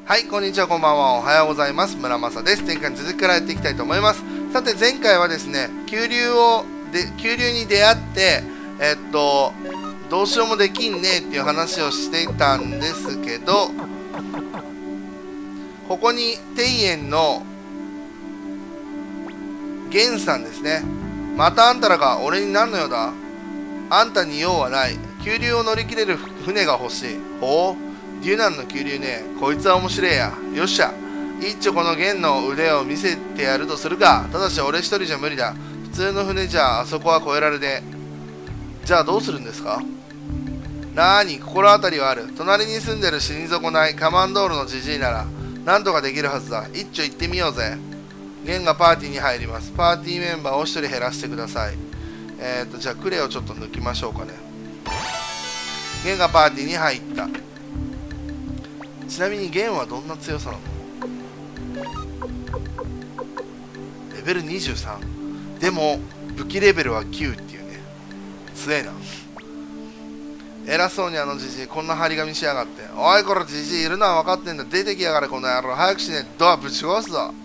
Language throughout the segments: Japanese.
はい、こんにちは、こんばんは、おはようございます。村正です。前回に続きからやっていきたいと思います。さて、前回はですね、急流に出会って、どうしようもできんねっていう話をしていたんですけど、ここに庭園の源さんですね。またあんたらか、俺に何の用だ？あんたに用はない。急流を乗り切れる船が欲しい。ほう。デュナンの急流ね、こいつは面白いや。よっしゃ、一丁この弦の腕を見せてやるとするか。ただし俺一人じゃ無理だ。普通の船じゃあそこは越えられねえ。じゃあどうするんですか？なーに、心当たりはある。隣に住んでる死に損ないカマンドールのじじいならなんとかできるはずだ。一丁行ってみようぜ。弦がパーティーに入ります。パーティーメンバーを一人減らしてください。じゃあクレをちょっと抜きましょうかね。弦がパーティーに入った。ちなみにゲンはどんな強さなの？レベル23。でも武器レベルは9っていうね。強えな。偉そうにあのじじいこんな張り紙しやがって。おいこれじじいいるのは分かってんだ。出てきやがれこの野郎。早くしねえドアぶち壊すぞ。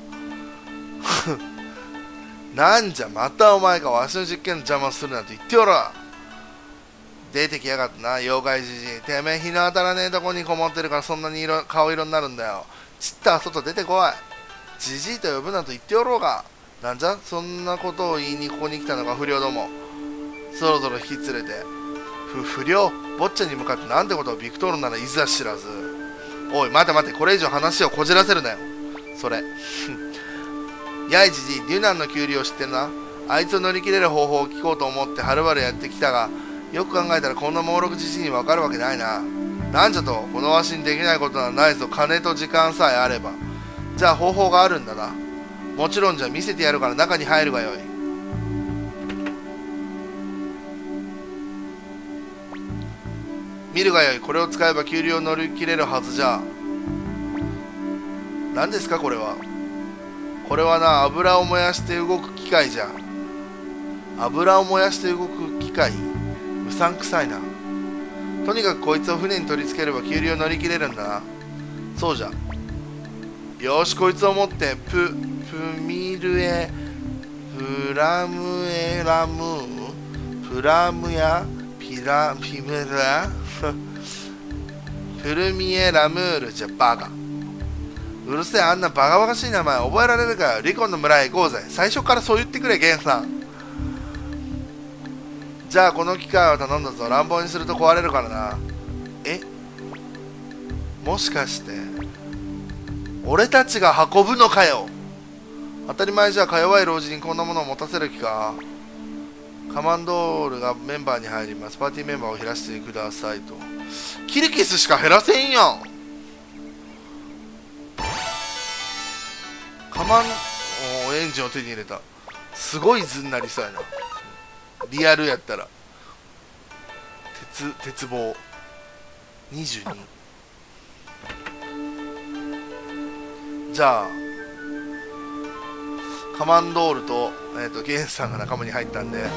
なんじゃまたお前か。わしの実験の邪魔するなんて言っておろ。出てきやがったな、妖怪じじい。てめえ日の当たらねえとこにこもってるからそんなに顔色になるんだよ。ちったら外出てこい。じじいと呼ぶなと言っておろうが。なんじゃそんなことを言いにここに来たのか不良ども。そろそろ引き連れて。不良坊ちゃんに向かってなんてことをビクトールならいざ知らず。おい待て待て、これ以上話をこじらせるなよ。それやいじじい、デュナンの急流を知ってるな。あいつを乗り切れる方法を聞こうと思ってはるばるやってきたが、よく考えたらこんな猛録じじいに分かるわけないな。なんじゃと、このわしにできないことはないぞ。金と時間さえあれば。じゃあ方法があるんだな。もちろんじゃ見せてやるから中に入るがよい。見るがよい。これを使えば急流を乗り切れるはずじゃ。何ですかこれは。これはな、油を燃やして動く機械じゃ。油を燃やして動く機械？うさんくさいな。とにかくこいつを船に取り付ければ急流を乗り切れるんだな。そうじゃ。よし、こいつを持ってプミルエプラムエラムープラムヤピムラプルミエラムールじゃバカ。うるせえ、あんなバカバカしい名前覚えられるかよ。リコンの村へ行こうぜ。最初からそう言ってくれゲンさん。じゃあこの機械を頼んだぞ。乱暴にすると壊れるからな。え、もしかして俺たちが運ぶのかよ。当たり前じゃ。か弱い老人にこんなものを持たせる気か。カマンドールがメンバーに入ります。パーティーメンバーを減らしてくださいと。キルキスしか減らせんやん。エンジンを手に入れた。すごい図になりそうやな。リアルやったら。鉄棒22。じゃあカマンドールと、ゲンさんが仲間に入ったんで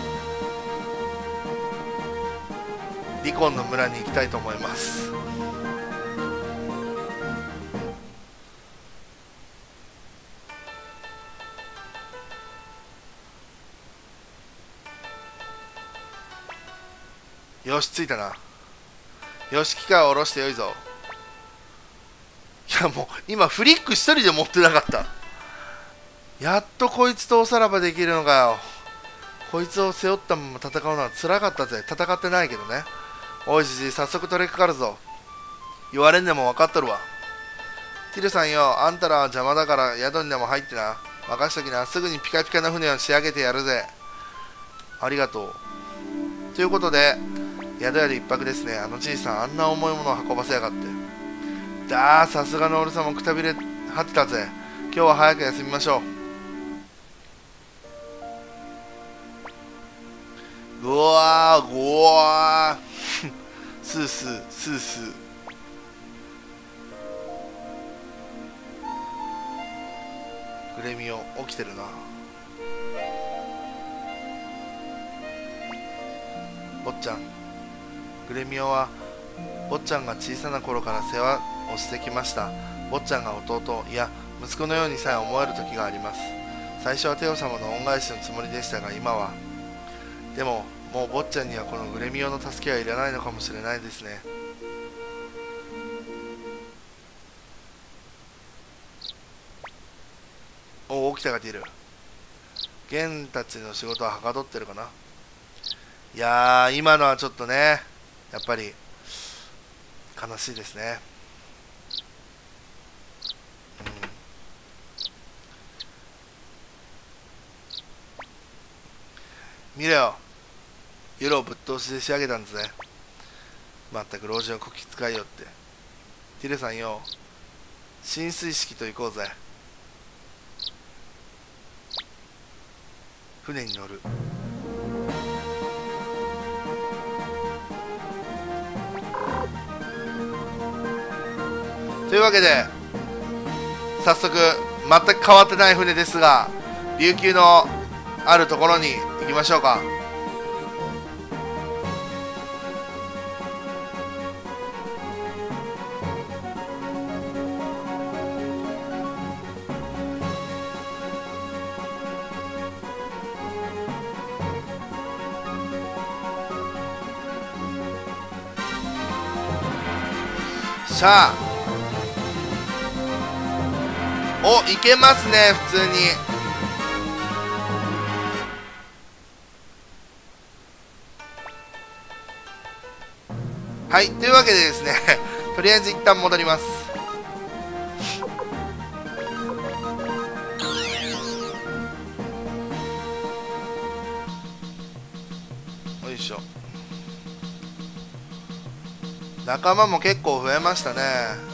リコンの村に行きたいと思います。よし、着いたな。よし、機械を下ろしてよいぞ。いやもう今フリック一人で持ってなかった。やっとこいつとおさらばできるのかよ。こいつを背負ったまま戦うのは辛かったぜ。戦ってないけどね。おいじじい、早速取り掛かるぞ。言われんでも分かっとるわ。ティルさんよ、あんたらは邪魔だから宿にでも入ってな。任しときな。すぐにピカピカな船を仕上げてやるぜ。ありがとう。ということで宿屋で一泊ですね。あのじいさん、あんな重いものを運ばせやがって。だー、さすがの俺さんもくたびれ果てたぜ。今日は早く休みましょう。うわー、ごわー。スースー、スースー。グレミオ、起きてるな。坊ちゃん。グレミオは坊ちゃんが小さな頃から世話押してきました。坊ちゃんが弟、いや息子のようにさえ思える時があります。最初はテオ様の恩返しのつもりでしたが、今は。でももう坊ちゃんにはこのグレミオの助けはいらないのかもしれないですね。起きたが出る。ゲンたちの仕事ははかどってるかな。いやー、今のはちょっとね、やっぱり悲しいですね。見ろよ、ユロをぶっ通しで仕上げたんですね。まったく老人をこき使いよって。ティレさんよ、浸水式と行こうぜ。船に乗る。というわけで早速全く変わってない船ですが、琉球のあるところに行きましょうか。しゃあ、お、いけますね、普通に。はい、というわけでですねとりあえず一旦戻ります。よいしょ。仲間も結構増えましたね。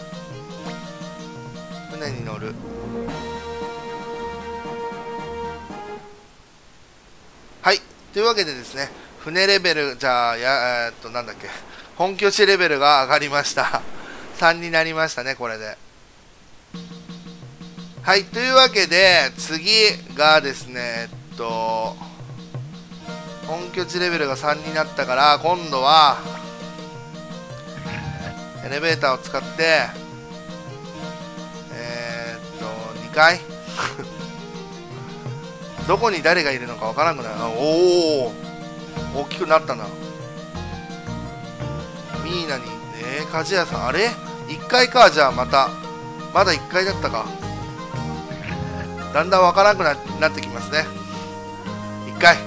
船に乗る。はい、というわけでですね、船レベル、じゃあ、なんだっけ、本拠地レベルが上がりました3になりましたね、これで。はい、というわけで次がですね、本拠地レベルが3になったから、今度はエレベーターを使って2階どこに誰がいるのかわからんくなる。おお、大きくなったな。ミーナに鍛冶屋さん、あれ1階か。じゃあまだ1階だったか。だんだんわからなくなってきますね。1階、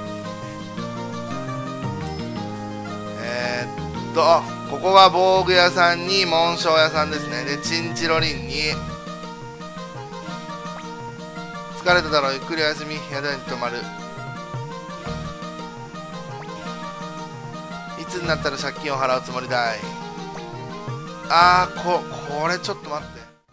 ここが防具屋さんに紋章屋さんですね。でチンチロリンに、疲れただろう、ゆっくりお休み、宿に泊まる。いつになったら借金を払うつもりだい。これちょっと待って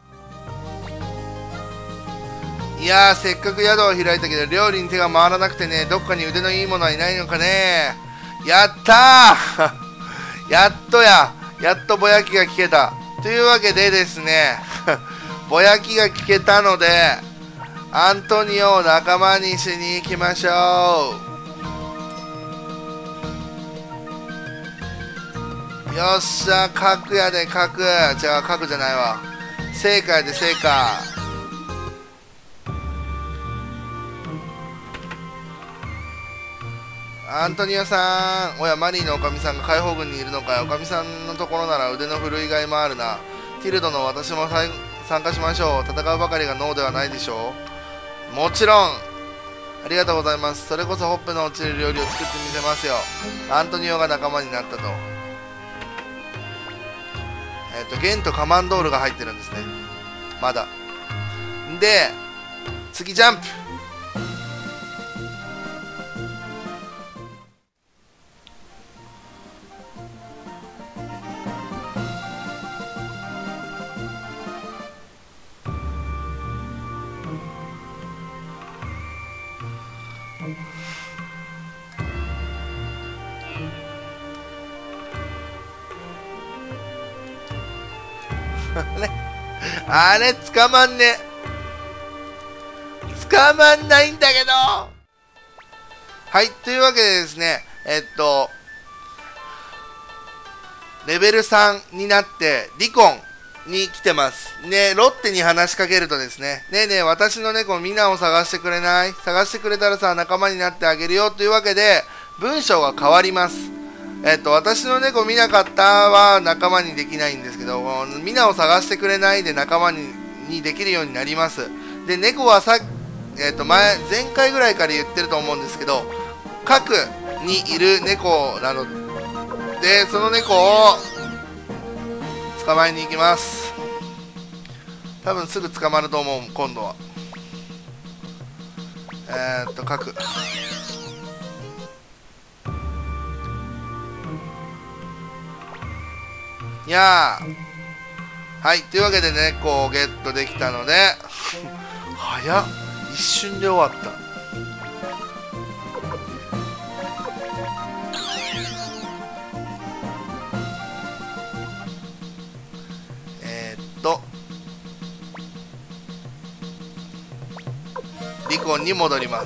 。いやー、せっかく宿を開いたけど料理に手が回らなくてね、どっかに腕のいいものはいないのかね。やったーやっとぼやきが聞けた。というわけでですねぼやきが聞けたのでアントニオを仲間にしに行きましょう。よっしゃ、核やで核。じゃあ核じゃないわ、成果やで成果。アントニオさん、おやマリーのおかみさんが解放軍にいるのかい。おかみさんのところなら腕の振るいがいもあるな。ティルドの私も参加しましょう。戦うばかりがノーではないでしょう。もちろん、ありがとうございます。それこそほっぺの落ちる料理を作ってみせますよ。アントニオが仲間になったと。ゲンとカマンドールが入ってるんですね、まだ。で次ジャンプあれ捕まんね、捕まんないんだけど。はい、というわけでですね、レベル3になってリコンに来てます。ね、ロッテに話しかけるとですね、ねえねえ、私の猫ミナを探してくれない？探してくれたらさ、仲間になってあげるよというわけで、文章が変わります。私の猫見なかったは仲間にできないんですけど、ミナを探してくれないで仲間にできるようになります。で、猫は前回ぐらいから言ってると思うんですけど、核にいる猫なので、その猫を捕まえに行きます。多分すぐ捕まると思う。今度は核いやー、はい、というわけで猫をゲットできたので早っ、一瞬で終わった。リコンに戻ります。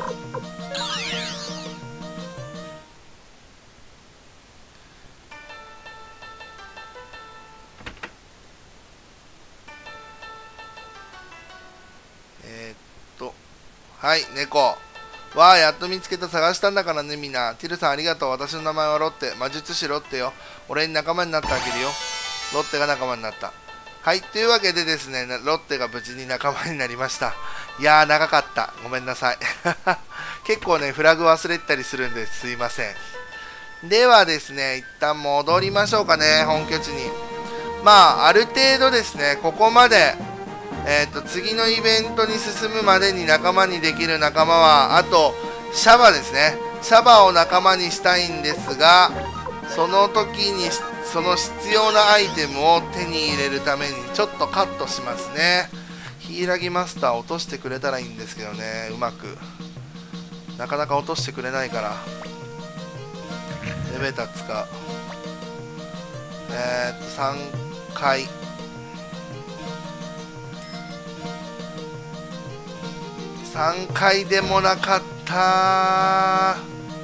はい、猫。わあ、やっと見つけた。探したんだからね、みんな。ティルさんありがとう。私の名前はロッテ。魔術師ロッテよ。俺に仲間になってあげるよ。ロッテが仲間になった。はい、というわけでですね、ロッテが無事に仲間になりました。いやー、長かった。ごめんなさい。結構ね、フラグ忘れてたりするんですいません。ではですね、一旦戻りましょうかね、本拠地に。まあ、ある程度ですね、ここまで、次のイベントに進むまでに仲間にできる仲間は、あと、シャバですね。シャバを仲間にしたいんですが、その時に、その必要なアイテムを手に入れるために、ちょっとカットしますね。ヒイラギマスター落としてくれたらいいんですけどね、うまく。なかなか落としてくれないから。レベタ使う。3回。3回でもなかった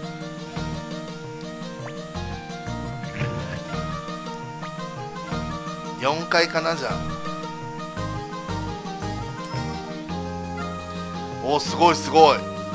4回かな。じゃあおー、すごいすごい。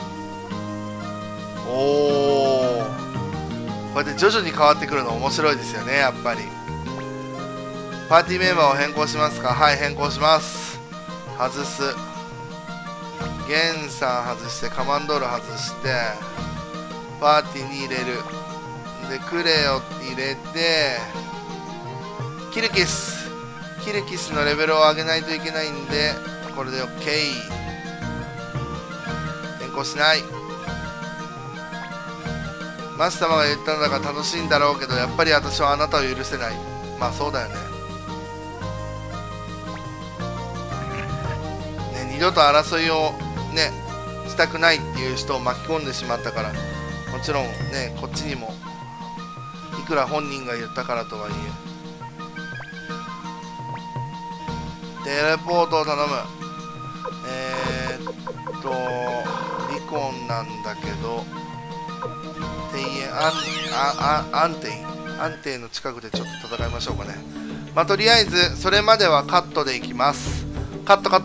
おお、こうやって徐々に変わってくるの面白いですよね。やっぱりパーティーメンバーを変更しますか？はい、変更します。外す。ゲンさん外して、カマンドール外して、パーティーに入れる。で、クレオ入れて、キルキスのレベルを上げないといけないんで、これで OK。 変更しない。マスタマが言ったんだから楽しいんだろうけど、やっぱり私はあなたを許せない。まあそうだよね。二度と争いをねしたくないっていう人を巻き込んでしまったから、もちろんね、こっちにもいくら本人が言ったからとはいえ、テレポートを頼む。リコンなんだけど、安定の近くでちょっと戦いましょうかね。まあとりあえずそれまではカットでいきます。カット。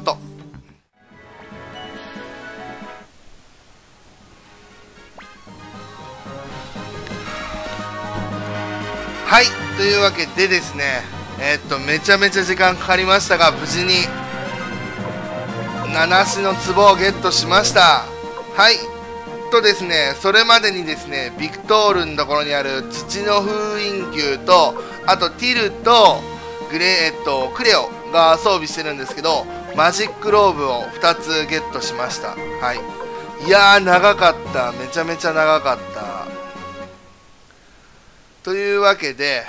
はい、というわけでですね、めちゃめちゃ時間かかりましたが、無事に7種の壺をゲットしました。はいとですね、それまでにですね、ビクトールのところにある土の封印球と、あとティルとクレオが装備してるんですけど、マジックローブを2つゲットしました。はい、いやー長かった。めちゃめちゃ長かった。というわけで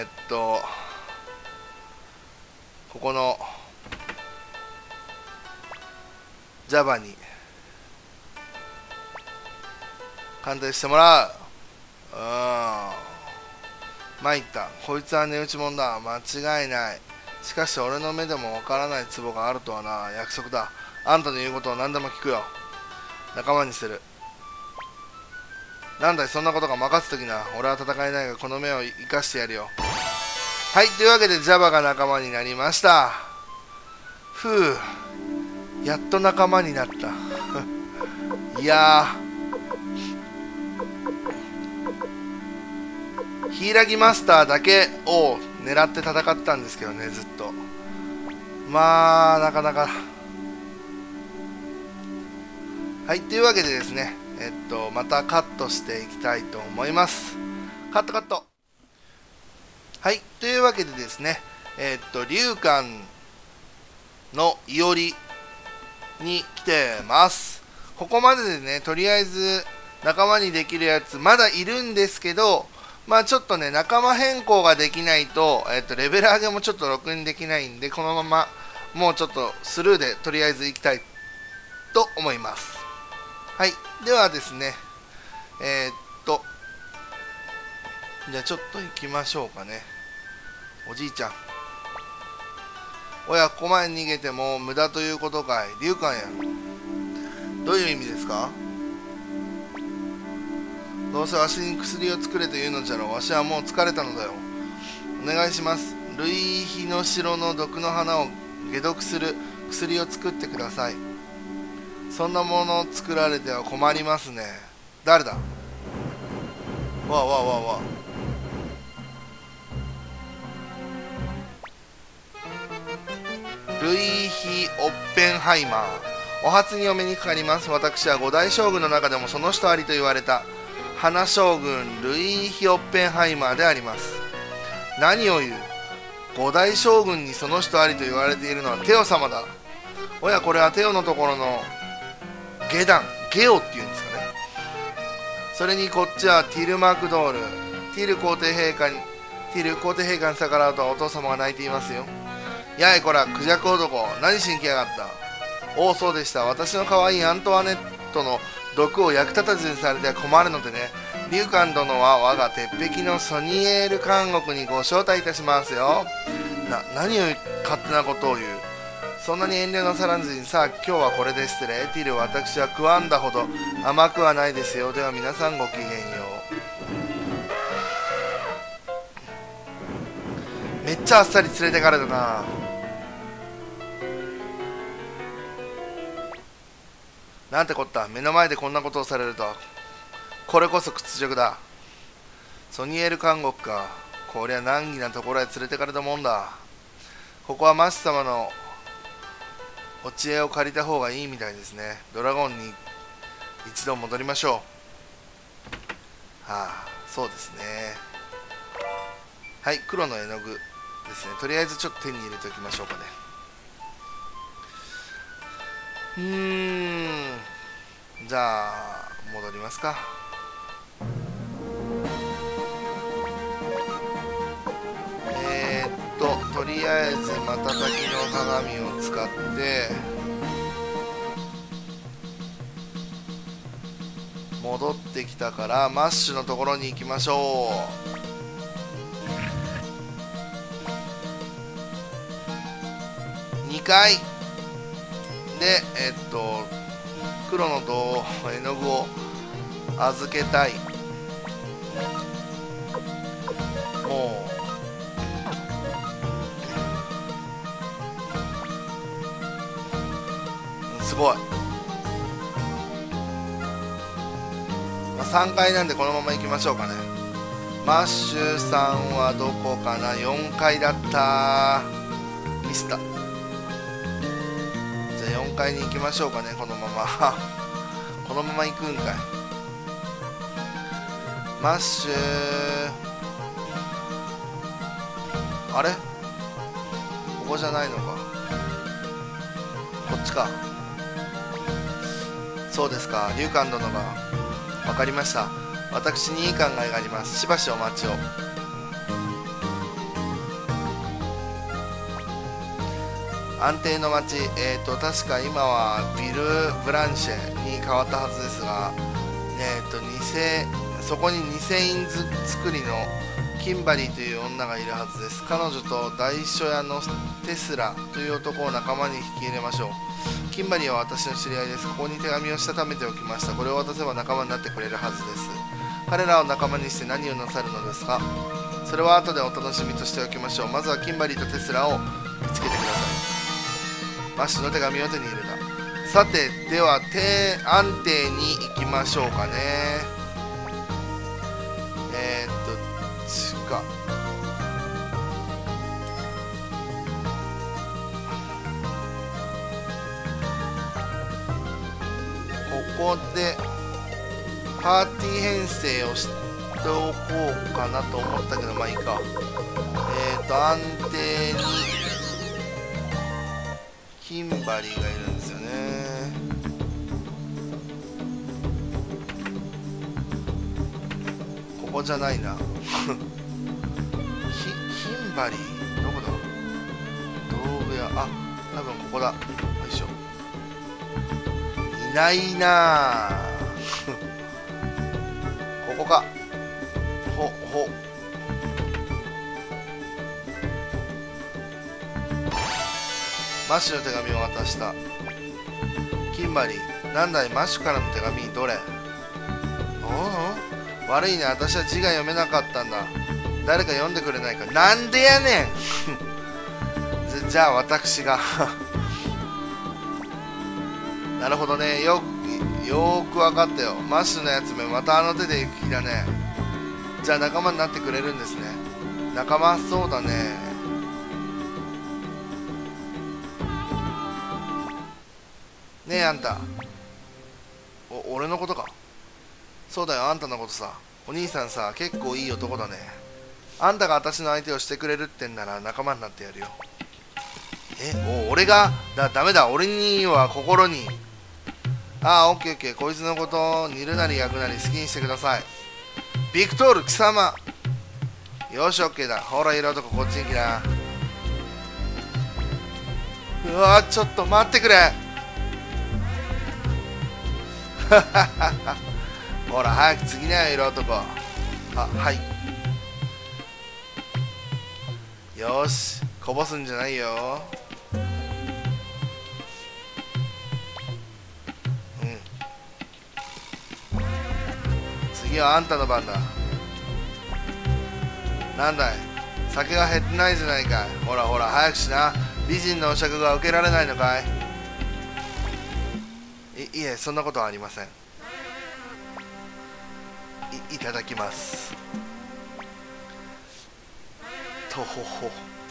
ここのジャバに鑑定してもらう。参った。こいつは値打ちもんだ。間違いない。しかし俺の目でもわからない壺があるとはな。約束だ。あんたの言うことを何でも聞くよ。仲間にする。なんだい、そんなことが任せときな。俺は戦えないがこの目を生かしてやるよ。 はい、というわけで Java が仲間になりました。ふう、やっと仲間になったいやー、ヒイラギマスターだけを狙って戦ったんですけどね、ずっと。まあなかなか。はい、というわけでですね、またカットしていきたいと思います。カットカット。はい、というわけでですね、龍寛のいおりに来てます。ここまででね、とりあえず仲間にできるやつまだいるんですけど、まあちょっとね、仲間変更ができないと、レベル上げもちょっとろくにできないんで、このままもうちょっとスルーでとりあえず行きたいと思います。はい、ではですね、じゃあちょっと行きましょうかね。おじいちゃん。おや、ここまで逃げても無駄ということかい。龍寛や。どういう意味ですか？どうせわしに薬を作れというのじゃろう。わしはもう疲れたのだよ。お願いします。類比の城の毒の花を解毒する薬を作ってください。そんなものを作られては困りますね。誰だ？わあわあわあわあ。ルイヒ・オッペンハイマー。お初にお目にかかります。私は五大将軍の中でもその人ありと言われた花将軍ルイヒ・オッペンハイマーであります。何を言う。五大将軍にその人ありと言われているのはテオ様だ。おや、これはテオのところの下段、ゲオっていうんですかね。それにこっちはティル・マクドール。ティル皇帝陛下に逆らうとお父様が泣いていますよ。やいこら、クジャク男、何しに来やがった。おお、そうでした。私の可愛いアントワネットの毒を役立たずにされては困るのでね。龍寛殿は我が鉄壁のソニエール監獄にご招待いたしますよ。何を勝手なことを言う。そんなに遠慮なさらずに、さあ今日はこれで失礼。ティル、私は食わんだほど甘くはないですよ。では皆さんごきげんよう。めっちゃあっさり連れてかれたな。なんてこった。目の前でこんなことをされるとは。これこそ屈辱だ。ソニエル監獄か。こりゃ難儀なところへ連れてかれたもんだ。ここはマシ様のお知恵を借りた方がいいみたいですね。ドラゴンに一度戻りましょう。はあ、そうですね。はい、黒の絵の具ですね。とりあえずちょっと手に入れておきましょうかね。じゃあ戻りますか。とりあえず瞬きの鏡を使って戻ってきたからマッシュのところに行きましょう。2回で黒の絵の具を預けたい。もうすごい、3階なんでこのまま行きましょうかね。マッシュさんはどこかな。4階だった。ミスった。じゃあ4階に行きましょうかね。このままこのまま行くんかい。マッシュあれ、ここじゃないのか。こっちか。そうですか。龍寛殿が分かりました。私にいい考えがあります。しばしお待ちを。安定の町、確か今はビル・ブランシェに変わったはずですが、そこに偽印作りのキンバリーという女がいるはずです。彼女と大書屋のテスラという男を仲間に引き入れましょう。キンバリーは私の知り合いです。ここに手紙をしたためておきました。これを渡せば仲間になってくれるはずです。彼らを仲間にして何をなさるのですか。 それは後でお楽しみとしておきましょう。まずはキンバリーとテスラを見つけてください。マッシュの手紙を手に入れた。さて、では安定に行きましょうかね。地下。ここでパーティー編成をしておこうかなと思ったけど、まあいいか。安定にキンバリーがいるんですよね。ここじゃないな。キンバリーどこだ。道具屋、あ、多分ここだ。よいしょ。いないなあ。ここか。マッシュの手紙を渡した。キンバリー、なんだい、マッシュからの手紙、どれ。悪いね、私は字が読めなかったんだ。誰か読んでくれないか。なんでやねん。じゃあ私が。なるほどね、よーく分かったよ。マッシュのやつめ、またあの手で行く気だね。じゃあ仲間になってくれるんですね。仲間、そうだね。ねえあんた、俺のことか。そうだよ、あんたのことさ。お兄さんさ、結構いい男だね。あんたが私の相手をしてくれるってんなら仲間になってやるよ。俺がダメだ、俺には心に。ああ、オッケーオッケー、こいつのこと煮るなり焼くなり好きにしてください。ビクトール貴様。よし、オッケーだ。ほら色男、こっちに来な。うわ、ちょっと待ってくれ。ほら早く次ね、色男。はい、よし、こぼすんじゃないよ。次はあんたの番だ。なんだい、酒が減ってないじゃないかい。ほらほら早くしな。美人のお酌が受けられないのかい。いえ、そんなことはありません。いただきます。とほほ。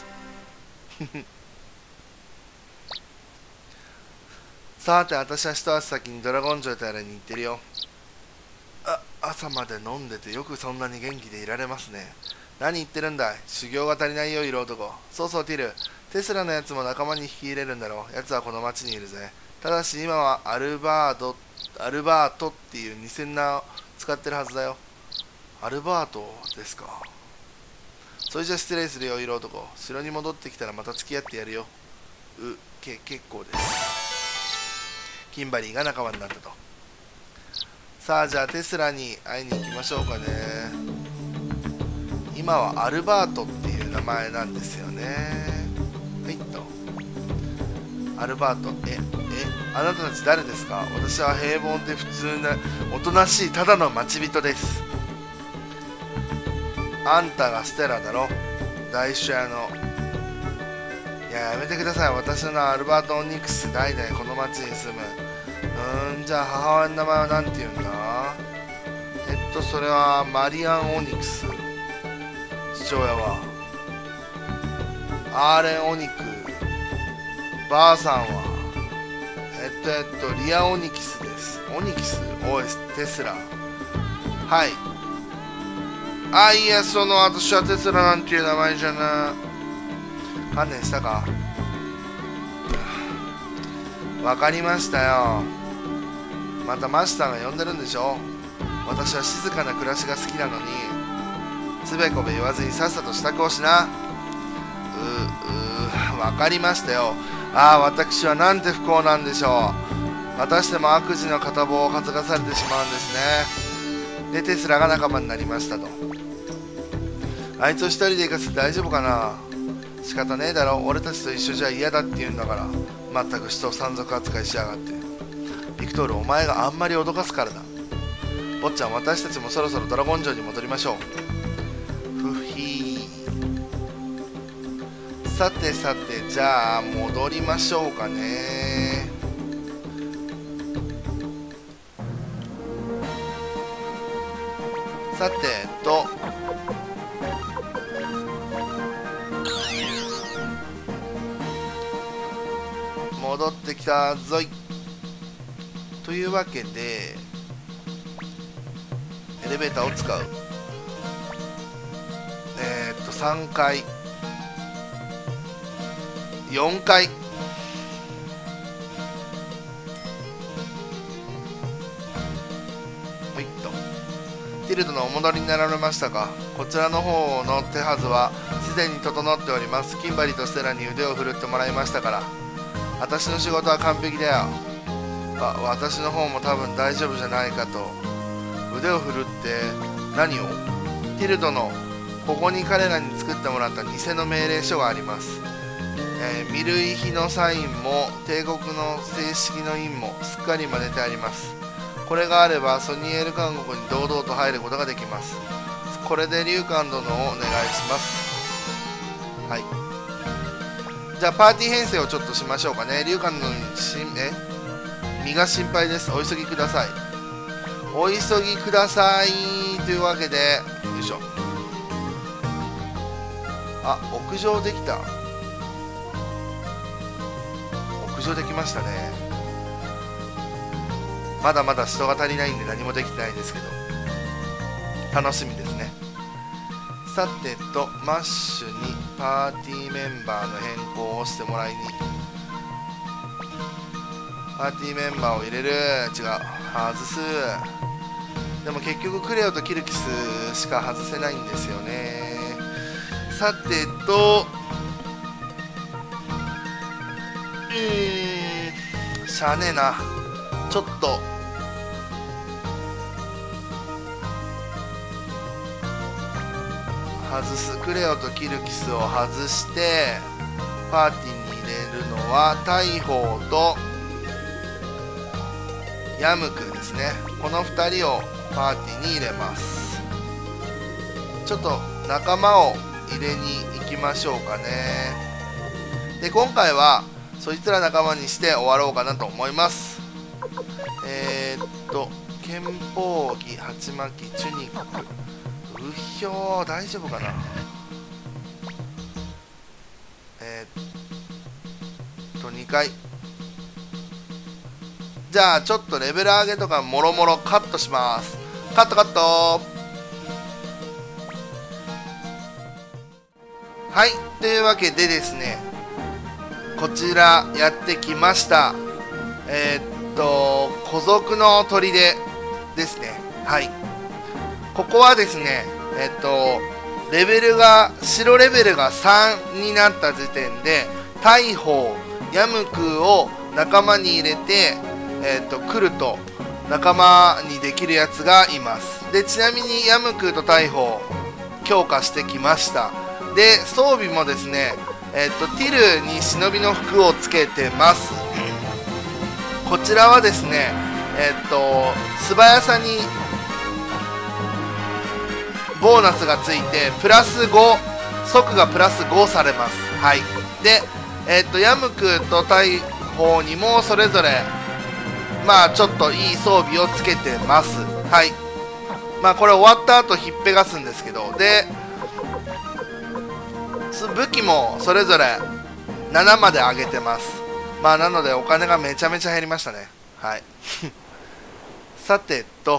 さて、私は一足先にドラゴン城とやらに行ってるよ。朝まで飲んでてよくそんなに元気でいられますね。何言ってるんだい、修行が足りないよ、色男。そうそう、ティル。テスラのやつも仲間に引き入れるんだろう。やつはこの町にいるぜ。ただし今はアルバートっていう偽名を使ってるはずだよ。アルバートですか。それじゃ失礼するよ、色男。城に戻ってきたらまた付き合ってやるよ。結構です。キンバリーが仲間になったと。さあ、じゃあテスラに会いに行きましょうかね。今はアルバートっていう名前なんですよね。はいと。アルバート、あなたたち誰ですか。私は平凡で普通なおとなしいただの町人です。あんたがステラだろ、大主屋の。いや、やめてください。私の名はアルバート・オニクス。代々この町に住む。じゃあ母親の名前は何て言うんだ。それはマリアン・オニクス。父親はアーレン・オニク。ばあさんはリア・オニキスです。オニキス、おいテスラ。はい。いや、私はテスラなんていう名前じゃな。観念したか。わかりましたよ。またマシさんが呼んでるんでしょ。私は静かな暮らしが好きなのに、つべこべ言わずにさっさと支度をしな。わかりましたよ。私はなんて不幸なんでしょう。またしても悪事の片棒を担がされてしまうんですね。で、テスラが仲間になりましたと。あいつを一人で行かせて大丈夫かな。仕方ねえだろ、俺たちと一緒じゃ嫌だって言うんだから。まったく人を山賊扱いしやがって。ビクトール、お前があんまり脅かすからだ。坊ちゃん、私たちもそろそろドラゴン城に戻りましょう。ふひー。 さてさて、じゃあ戻りましょうかね。さて戻ってきたぞい。というわけでエレベーターを使う。3階4階、ほいっと。ティルドのお戻りになられましたか。こちらの方の手はずはすでに整っております。キンバリとステラに腕を振るってもらいましたから、私の仕事は完璧だよ。私の方も多分大丈夫じゃないかと。腕を振るって何を。ティルドの、ここに彼らに作ってもらった偽の命令書があります。ミルイヒのサインも帝国の正式の印もすっかり真似てあります。これがあればソニエル監獄に堂々と入ることができます。これでリュウカン殿をお願いします。はい、じゃあパーティー編成をちょっとしましょうかね。リュウカン殿に身が心配です。お急ぎください。お急ぎください。というわけで、よいしょ。あ、屋上できた。屋上できましたね。まだまだ人が足りないんで何もできてないんですけど、楽しみですね。さてと、マッシュにパーティーメンバーの変更をしてもらいに。パーティーメンバーを入れる。違う、外す。でも結局クレオとキルキスしか外せないんですよね。さてと、しゃあねえな。ちょっと外す。クレオとキルキスを外してパーティーに入れるのは大砲とヤムクですね。この2人をパーティーに入れます。ちょっと仲間を入れに行きましょうかね。で、今回はそいつら仲間にして終わろうかなと思います。剣砲技、鉢巻き、チュニック、うひょー、大丈夫かな。2回。じゃあちょっとレベル上げとかもろもろカットします。カットカット。はい、というわけでですね、こちらやってきました。古族の砦ですね。はい、ここはですね、レベルが白レベルが3になった時点で大砲、ヤムクを仲間に入れて、来ると仲間にできるやつがいます。で、ちなみにヤムクと大砲強化してきました。で、装備もですね、ティルに忍びの服をつけてます。こちらはですね、素早さにボーナスがついてプラス5、速がプラス5されます。はい。で、ヤムクと大砲にもそれぞれまあちょっといい装備をつけてます。はい。まあこれ終わった後ひっぺがすんですけど、で武器もそれぞれ7まで上げてます。まあなのでお金がめちゃめちゃ減りましたね。はいさてと、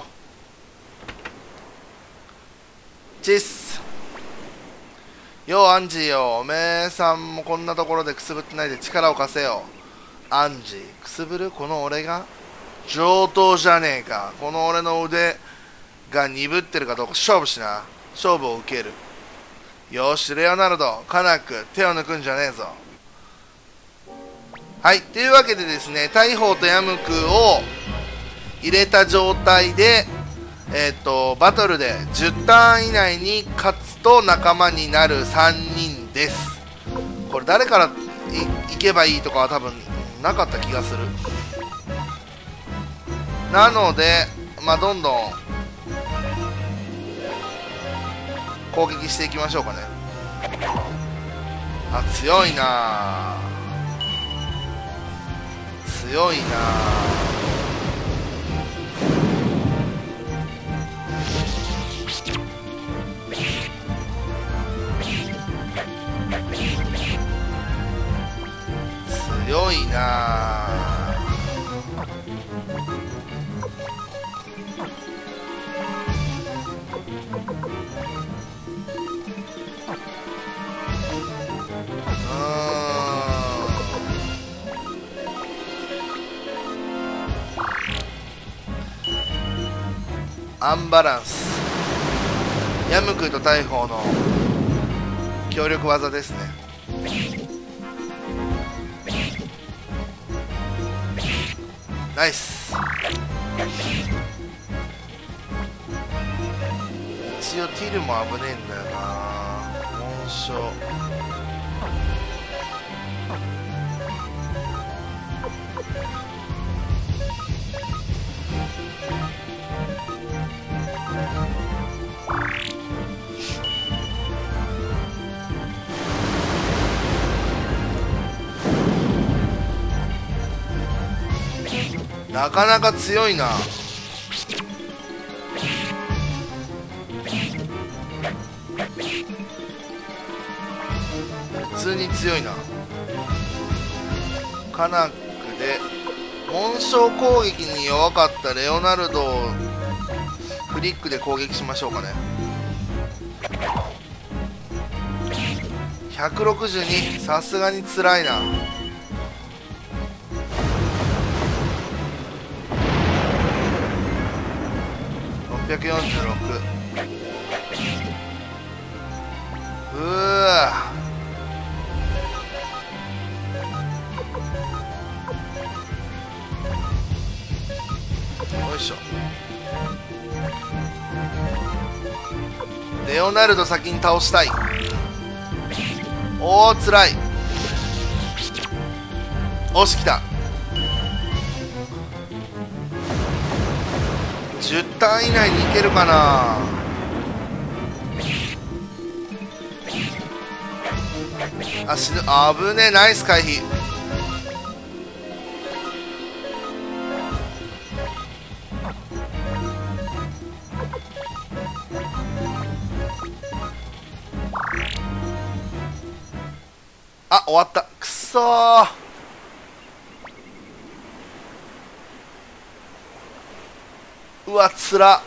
チッスようアンジーよ、おめえさんもこんなところでくすぶってないで力を貸せよ。アンジー、くすぶるこの俺が上等じゃねえか。この俺の腕が鈍ってるかどうか勝負しな。勝負を受ける。よし、レオナルド、カナック、手を抜くんじゃねえぞ。はい、というわけでですね、大砲とヤムクを入れた状態で、バトルで10ターン以内に勝つと仲間になる3人です。これ誰から行けばいいとかは多分なかった気がする。なので、まあ、どんどん攻撃していきましょうかね。 あ、強いな、強いな。強いな。アンバランス、ヤムクと大砲の協力技ですね。ナイス。一応ティルも危ねえんだよな。紋章なかなか強いな。普通に強いな。カナックで紋章攻撃に弱かったレオナルドをフリックで攻撃しましょうかね。162、さすがにつらいな。646。うわ、よいしょ。レオナルド先に倒したい。おお、つらい。おし、来た。10ターン以内にいけるかな。あ、死ぬ。あぶねえ。ナイス回避。あ、終わった。くそー。うわ、つら。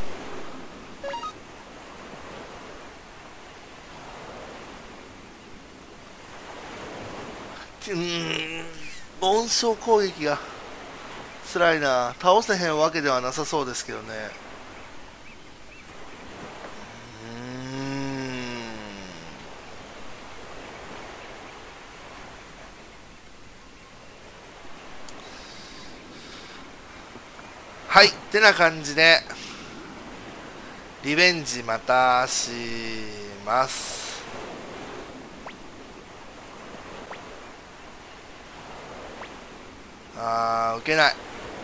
紋章攻撃がつらいな。倒せへんわけではなさそうですけどね。はい、ってな感じでリベンジまたします。受けない。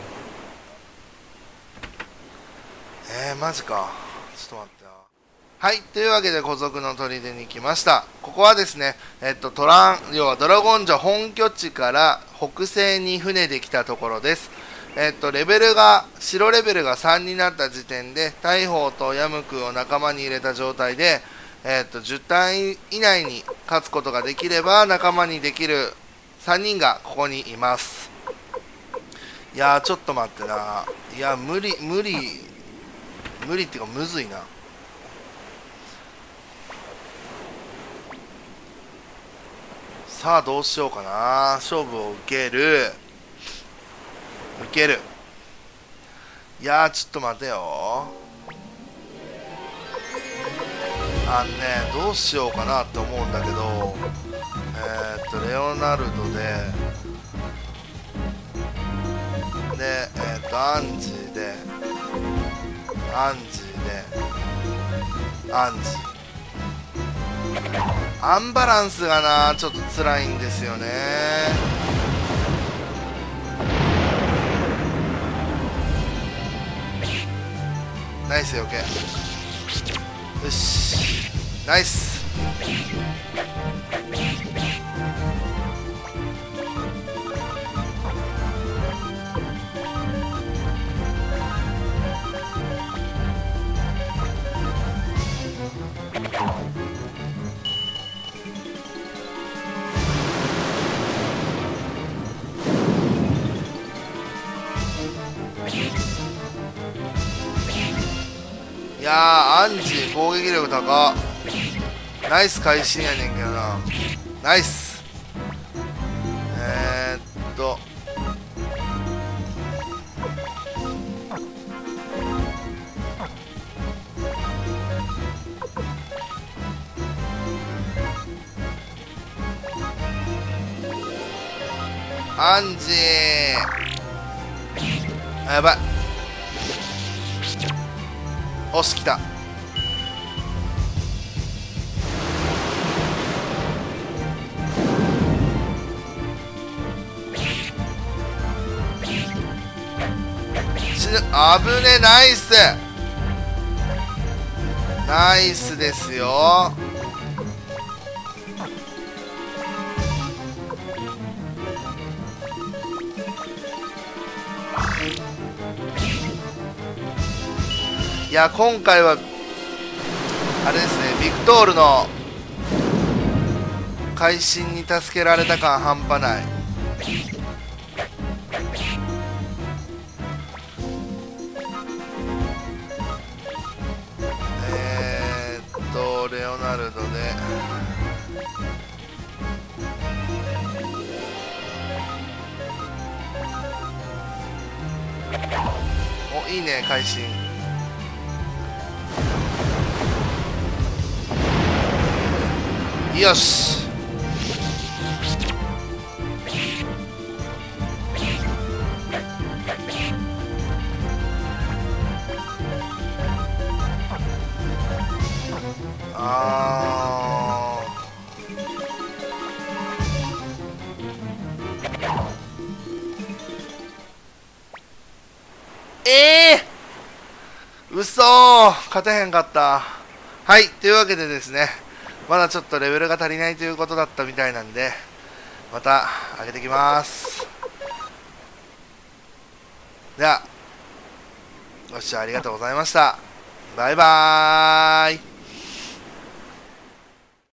マジか。ちょっと待ってな。はい、というわけで古族の砦に来ました。ここはですね、要はドラゴン城本拠地から北西に船で来たところです。レベルが白レベルが3になった時点で大砲とヤムクを仲間に入れた状態で、10ターン以内に勝つことができれば仲間にできる3人がここにいます。いやー、ちょっと待ってな。いや、無理っていうかむずいな。さあどうしようかな。勝負を受ける。いやー、ちょっと待てよ。どうしようかなって思うんだけど、レオナルドでアンジーでアンバランスがな、ちょっと辛いんですよね。ナイスよけ。よし、ナイス。 いやー、アンジ攻撃力高っ。ナイス会心やねんけどな。ナイス。アンジー、あ、やばい。おし、来た。危ね、ナイス。ナイスですよ。いや、今回はあれですね、ビクトールの会心に助けられた感半端ない。レオナルドでお、いいね、会心。よし。嘘ー、勝てへんかった。はい、というわけでですね、まだちょっとレベルが足りないということだったみたいなんで、また上げてきます。では、ご視聴ありがとうございました。バイバーイ。